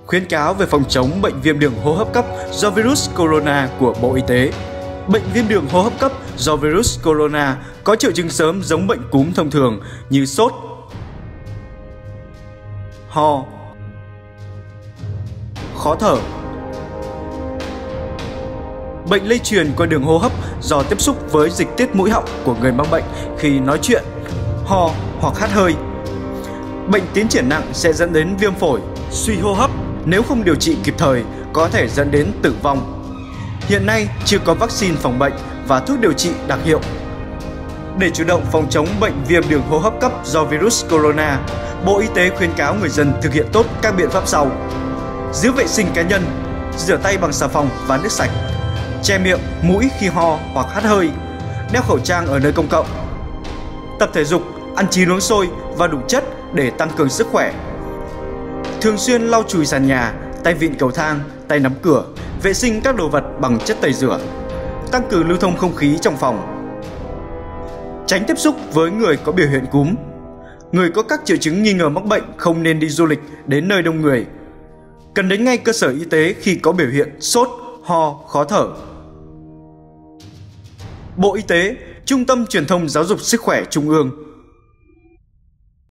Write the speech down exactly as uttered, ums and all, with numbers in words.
Khuyến cáo về phòng chống bệnh viêm đường hô hấp cấp do virus corona của Bộ Y tế. Bệnh viêm đường hô hấp cấp do virus corona có triệu chứng sớm giống bệnh cúm thông thường như sốt, ho, khó thở. Bệnh lây truyền qua đường hô hấp do tiếp xúc với dịch tiết mũi họng của người mắc bệnh khi nói chuyện, ho hoặc hắt hơi. Bệnh tiến triển nặng sẽ dẫn đến viêm phổi, suy hô hấp, nếu không điều trị kịp thời có thể dẫn đến tử vong. Hiện nay chưa có vaccine phòng bệnh và thuốc điều trị đặc hiệu. Để chủ động phòng chống bệnh viêm đường hô hấp cấp do virus corona, Bộ Y tế khuyến cáo người dân thực hiện tốt các biện pháp sau: giữ vệ sinh cá nhân, rửa tay bằng xà phòng và nước sạch, che miệng, mũi khi ho hoặc hắt hơi, đeo khẩu trang ở nơi công cộng, tập thể dục, ăn chín uống sôi và đủ chất để tăng cường sức khỏe. Thường xuyên lau chùi sàn nhà, tay vịn cầu thang, tay nắm cửa, vệ sinh các đồ vật bằng chất tẩy rửa, tăng cường lưu thông không khí trong phòng. Tránh tiếp xúc với người có biểu hiện cúm. Người có các triệu chứng nghi ngờ mắc bệnh không nên đi du lịch đến nơi đông người. Cần đến ngay cơ sở y tế khi có biểu hiện sốt, ho, khó thở. Bộ Y tế, Trung tâm Truyền thông Giáo dục Sức khỏe Trung ương